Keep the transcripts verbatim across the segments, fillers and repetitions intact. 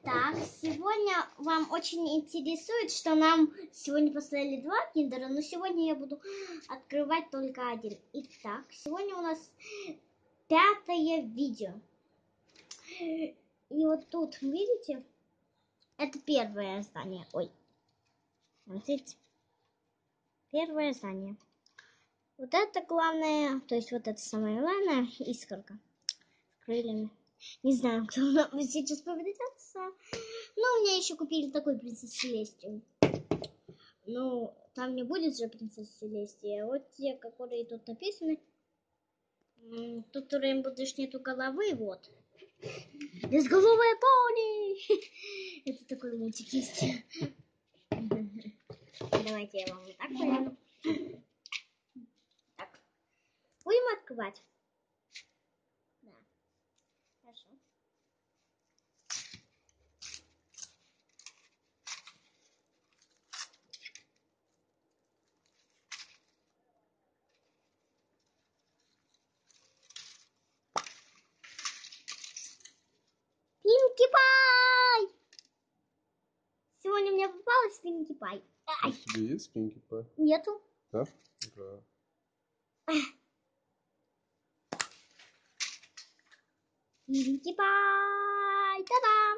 Так, сегодня вам очень интересует, что нам сегодня поставили два киндера, но сегодня я буду открывать только один. Итак, сегодня у нас пятое видео. И вот тут, видите, это первое здание. Ой, смотрите, первое здание. Вот это главное, то есть вот это самое главное, искорка с крыльями. Не знаю, кто нам сейчас поведется. Ну, у меня еще купили такой принцессу Селестию. Ну, там не будет же принцесса Селестия. Вот те, которые тут написаны. Тут у Рейнбо-Дэш нету головы, вот. Безголовая пони! Это такой мультик есть. Давайте я вам вот так поверну. Так. Будем открывать. Да. Хорошо. Пинки Пай! Сегодня мне попалась Пинки Пай. У тебя есть Пинки Пай? Нету. Да? Да. Пинки Пай! Та-дам!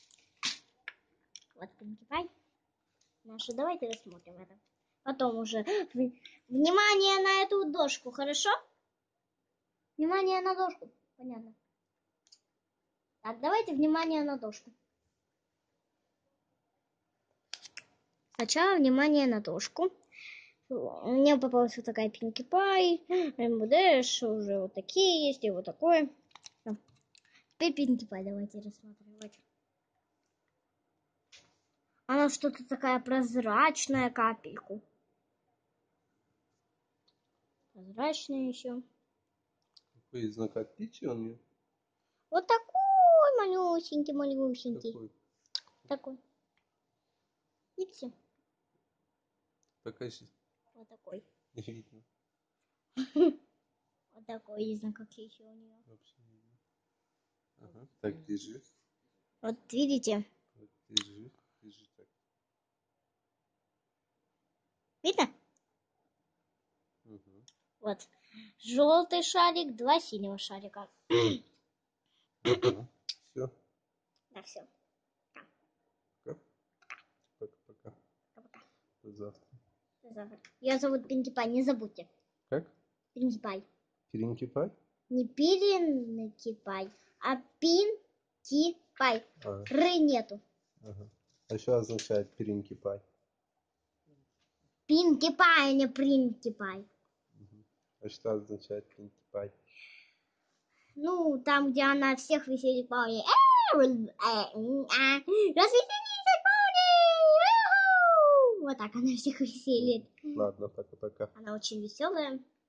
Вот Пинки Пай. Наша, давайте рассмотрим это. Потом уже. Внимание на эту дошку, хорошо? Внимание на дошку. Понятно. Так, давайте внимание на дошку. Сначала внимание на дошку. У меня попалась вот такая Пинки Пай. Рейнбо-Дэш, уже вот такие есть, и вот такое. Теперь Пинки Пай давайте рассматривать. Она что-то такая прозрачная, капельку. Прозрачная еще. Какой знак отличия у нее? Вот такой малюсенький, малюсенький. Какой? Такой. Видите? Покажи. Вот такой. Не видно. Вот такой, не знаю, какие еще у нее. Вообще не видно. Ага. Так, держи. Вот видите? Вот, держи. Держи так. Видно? Угу. Вот. Желтый шарик, два синего шарика. Ага. Все. Да, все. Пока. Пока-пока. Пока. До завтра. До завтра. Ее зовут Пинки Пай, не забудьте. Как? Пинки Пай. Пиринки Пай? Не Пиринки Пай, а Пинки Пай. А. Ры нету. Ага. А что означает Пиринки Пай? Пинки Пай, а не Принки Пай. Угу. А что означает Пинки Пай? Ну, там, где она всех веселит пони. Развеселись, пони! Вот так она всех веселит. Ладно, пока-пока. Она очень веселая.